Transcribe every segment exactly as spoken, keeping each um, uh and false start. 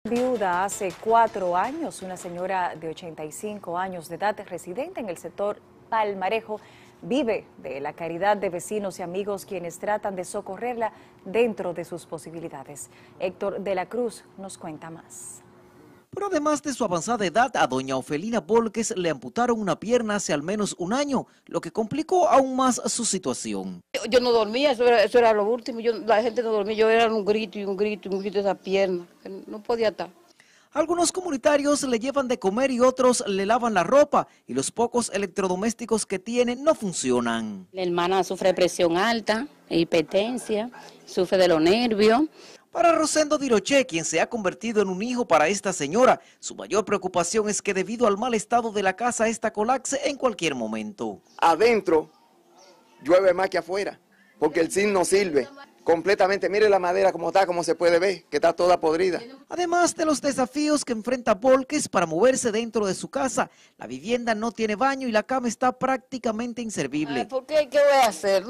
Viuda hace cuatro años, una señora de ochenta y cinco años de edad, residente en el sector Palmarejo, vive de la caridad de vecinos y amigos quienes tratan de socorrerla dentro de sus posibilidades. Héctor de la Cruz nos cuenta más. Pero además de su avanzada edad, a doña Ofelina Volques le amputaron una pierna hace al menos un año, lo que complicó aún más su situación. Yo, yo no dormía, eso era, eso era lo último, yo, la gente no dormía, yo era un grito y un grito y un grito de esa pierna, no podía estar. Algunos comunitarios le llevan de comer y otros le lavan la ropa y los pocos electrodomésticos que tiene no funcionan. La hermana sufre de presión alta, hipertensia, sufre de los nervios. Para Rosendo Diroché, quien se ha convertido en un hijo para esta señora, su mayor preocupación es que debido al mal estado de la casa, esta colapse en cualquier momento. Adentro llueve más que afuera, porque el zinc no sirve completamente. Mire la madera como está, como se puede ver, que está toda podrida. Además de los desafíos que enfrenta Volques para moverse dentro de su casa, la vivienda no tiene baño y la cama está prácticamente inservible. Ay, ¿por qué? ¿Qué voy a hacer?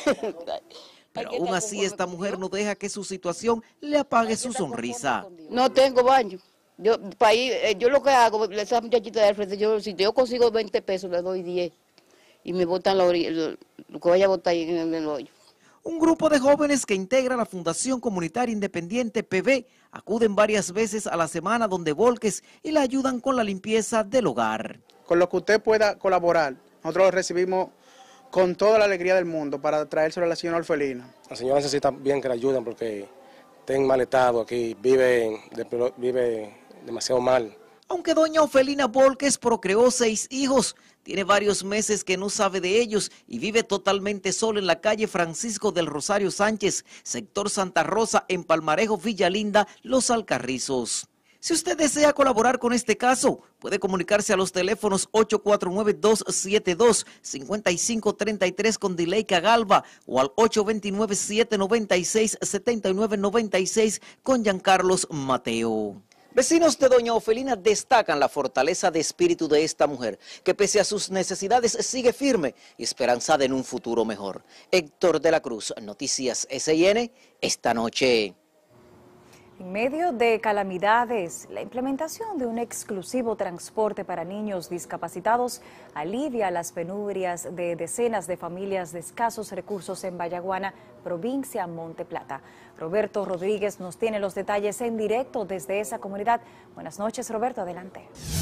Pero aún así esta mujer no deja que su situación le apague su sonrisa. No tengo baño. Yo, para ir, yo lo que hago, esa muchachita de frente, yo, si yo consigo veinte pesos, le doy diez. Y me botan la orilla, lo, lo que vaya a botar ahí en el, el hoyo. Un grupo de jóvenes que integra la Fundación Comunitaria Independiente P B acuden varias veces a la semana donde Volques y la ayudan con la limpieza del hogar. Con lo que usted pueda colaborar, nosotros lo recibimos con toda la alegría del mundo para traérselo a la señora Ofelina. La señora necesita bien que la ayuden porque está en mal estado aquí, vive, vive demasiado mal. Aunque doña Ofelina Volques procreó seis hijos, tiene varios meses que no sabe de ellos y vive totalmente sola en la calle Francisco del Rosario Sánchez, sector Santa Rosa, en Palmarejo, Villa Linda, Los Alcarrizos. Si usted desea colaborar con este caso, puede comunicarse a los teléfonos ocho cuatro nueve, dos siete dos, cinco cinco tres tres con Dileika Galva o al ocho dos nueve, siete nueve seis, siete nueve nueve seis con Giancarlos Mateo. Vecinos de doña Ofelina destacan la fortaleza de espíritu de esta mujer, que pese a sus necesidades sigue firme y esperanzada en un futuro mejor. Héctor de la Cruz, Noticias S I N, esta noche. En medio de calamidades, la implementación de un exclusivo transporte para niños discapacitados alivia las penurias de decenas de familias de escasos recursos en Vallaguana, provincia Monte Plata. Roberto Rodríguez nos tiene los detalles en directo desde esa comunidad. Buenas noches, Roberto, adelante.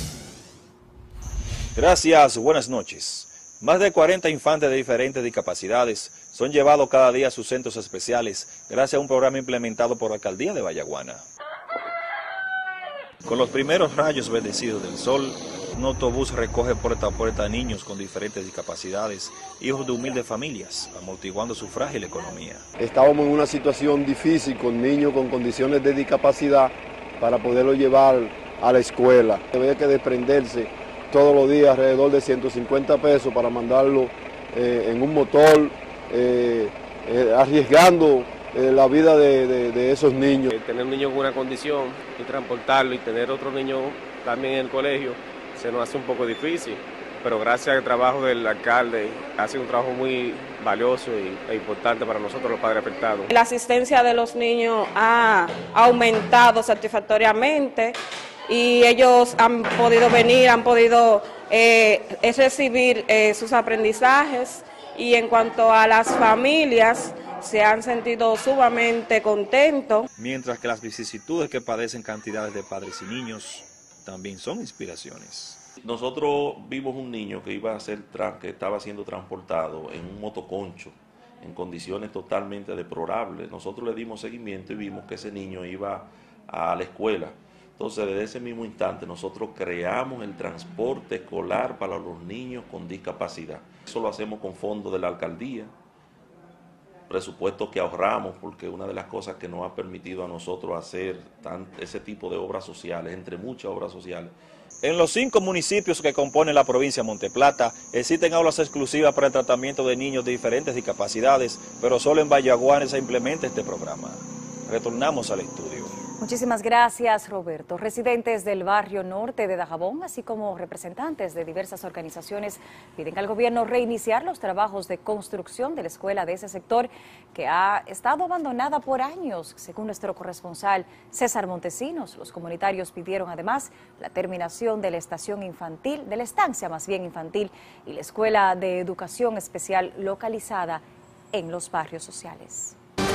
Gracias, buenas noches. Más de cuarenta infantes de diferentes discapacidades son llevados cada día a sus centros especiales gracias a un programa implementado por la Alcaldía de Vallaguana. Con los primeros rayos bendecidos del sol, un autobús recoge puerta a puerta a niños con diferentes discapacidades, hijos de humildes familias, amortiguando su frágil economía. Estábamos en una situación difícil con niños con condiciones de discapacidad para poderlo llevar a la escuela. Había que desprenderse todos los días alrededor de ciento cincuenta pesos para mandarlo eh, en un motor, eh, eh, arriesgando eh, la vida de, de, de esos niños. Tener un niño con una condición y transportarlo y tener otro niño también en el colegio se nos hace un poco difícil, pero gracias al trabajo del alcalde hace un trabajo muy valioso y, e importante para nosotros los padres afectados. La asistencia de los niños ha aumentado satisfactoriamente y ellos han podido venir, han podido eh, recibir eh, sus aprendizajes, y en cuanto a las familias, se han sentido sumamente contentos. Mientras que las vicisitudes que padecen cantidades de padres y niños también son inspiraciones. Nosotros vimos un niño que iba a ser que estaba siendo transportado en un motoconcho en condiciones totalmente deplorables. Nosotros le dimos seguimiento y vimos que ese niño iba a la escuela. Entonces, desde ese mismo instante, nosotros creamos el transporte escolar para los niños con discapacidad. Eso lo hacemos con fondos de la alcaldía, presupuestos que ahorramos, porque una de las cosas que nos ha permitido a nosotros hacer tan, ese tipo de obras sociales, entre muchas obras sociales. En los cinco municipios que componen la provincia de Monte Plata, existen aulas exclusivas para el tratamiento de niños de diferentes discapacidades, pero solo en Vallaguana se implementa este programa. Retornamos al estudio. Muchísimas gracias, Roberto. Residentes del barrio norte de Dajabón, así como representantes de diversas organizaciones, piden al gobierno reiniciar los trabajos de construcción de la escuela de ese sector que ha estado abandonada por años. Según nuestro corresponsal César Montesinos, los comunitarios pidieron además la terminación de la estación infantil, de la estancia más bien infantil, y la escuela de educación especial localizada en los barrios sociales.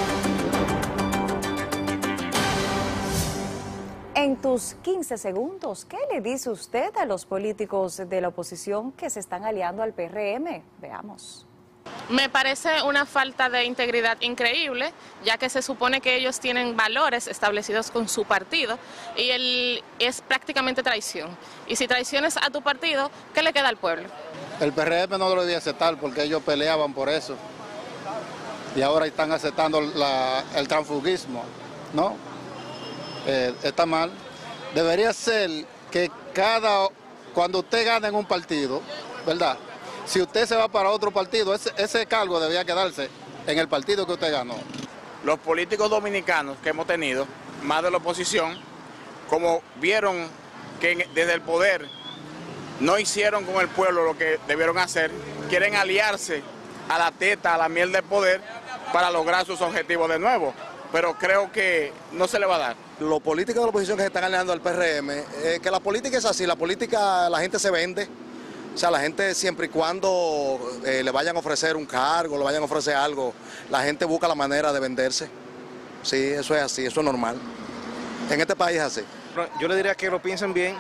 En tus quince segundos, ¿qué le dice usted a los políticos de la oposición que se están aliando al P R M? Veamos. Me parece una falta de integridad increíble, ya que se supone que ellos tienen valores establecidos con su partido y el, es prácticamente traición. Y si traiciones a tu partido, ¿qué le queda al pueblo? El P R M no lo debía aceptar porque ellos peleaban por eso y ahora están aceptando la, el transfugismo, ¿no? Eh, está mal. Debería ser que cada, cuando usted gana en un partido, ¿verdad? Si usted se va para otro partido, ese, ese cargo debería quedarse en el partido que usted ganó. Los políticos dominicanos que hemos tenido, más de la oposición, como vieron que desde el poder no hicieron con el pueblo lo que debieron hacer, quieren aliarse a la teta, a la miel del poder para lograr sus objetivos de nuevo. Pero creo que no se le va a dar. Los políticos de la oposición que se están aliando al P R M, eh, que la política es así, la política la gente se vende, o sea, la gente siempre y cuando eh, le vayan a ofrecer un cargo, le vayan a ofrecer algo, la gente busca la manera de venderse. Sí, eso es así, eso es normal. En este país es así. Yo le diría que lo piensen bien,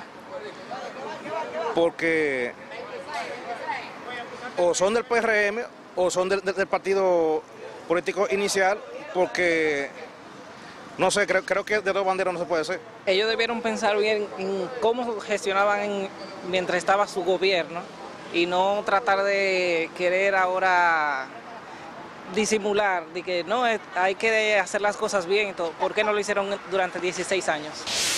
porque o son del P R M o son del, del partido político inicial, porque, no sé, creo, creo que de dos banderas no se puede hacer. Ellos debieron pensar bien en cómo gestionaban en, mientras estaba su gobierno y no tratar de querer ahora disimular, de que no, hay que hacer las cosas bien y todo. ¿Por qué no lo hicieron durante dieciséis años?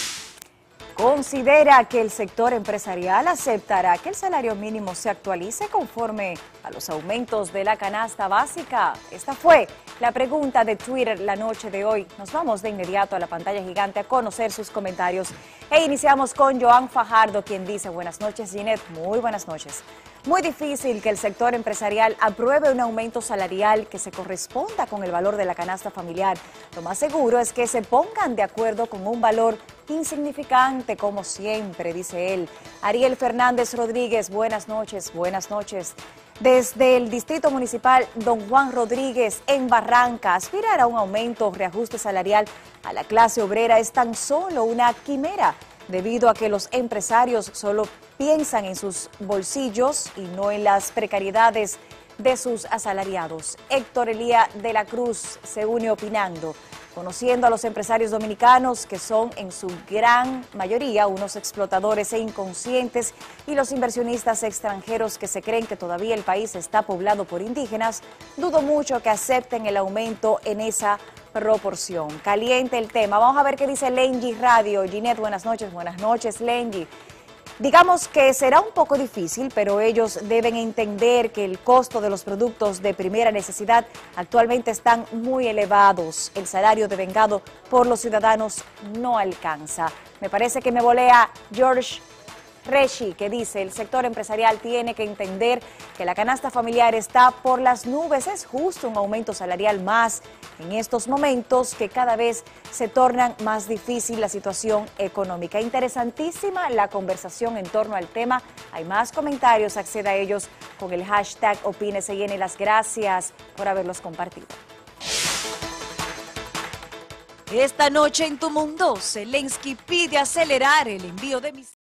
Considera que el sector empresarial aceptará que el salario mínimo se actualice conforme a los aumentos de la canasta básica. Esta fue la pregunta de Twitter la noche de hoy. Nos vamos de inmediato a la pantalla gigante a conocer sus comentarios. E iniciamos con Joan Fajardo, quien dice: buenas noches, Ginette. Muy buenas noches. Muy difícil que el sector empresarial apruebe un aumento salarial que se corresponda con el valor de la canasta familiar. Lo más seguro es que se pongan de acuerdo con un valor insignificante, como siempre, dice él. Ariel Fernández Rodríguez, buenas noches, buenas noches. Desde el Distrito Municipal Don Juan Rodríguez, en Barranca, aspirar a un aumento o reajuste salarial a la clase obrera es tan solo una quimera, debido a que los empresarios solo piensan en sus bolsillos y no en las precariedades de sus asalariados. Héctor Elía de la Cruz se une opinando, conociendo a los empresarios dominicanos, que son en su gran mayoría unos explotadores e inconscientes, y los inversionistas extranjeros que se creen que todavía el país está poblado por indígenas, dudo mucho que acepten el aumento en esa proporción. Caliente el tema. Vamos a ver qué dice Lengy Radio. Ginette, buenas noches. Buenas noches, Lengy. Digamos que será un poco difícil, pero ellos deben entender que el costo de los productos de primera necesidad actualmente están muy elevados. El salario devengado por los ciudadanos no alcanza. Me parece que me volea George Reshi, que dice: el sector empresarial tiene que entender que la canasta familiar está por las nubes. Es justo un aumento salarial más en estos momentos que cada vez se torna más difícil la situación económica. Interesantísima la conversación en torno al tema. Hay más comentarios, acceda a ellos con el hashtag OpíneCN. Las gracias por haberlos compartido. Esta noche en Tu Mundo, Zelensky pide acelerar el envío de misiles.